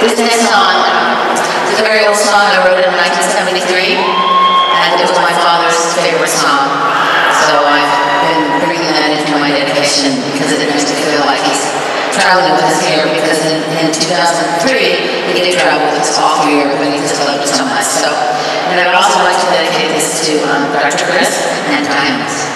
This next song is a very old song I wrote in 1973, and it was my father's favorite song. So I've been bringing that into my dedication because it makes me feel like he's traveling with us here, because in 2003 he did travel with us all through Europe, and he just loved it so much. So, and I would also like to dedicate this to Dr. Chris and Diamonds.